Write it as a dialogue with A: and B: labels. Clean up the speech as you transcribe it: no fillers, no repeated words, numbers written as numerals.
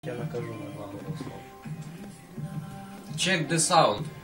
A: Я накажу на глагол слово.
B: Check this out.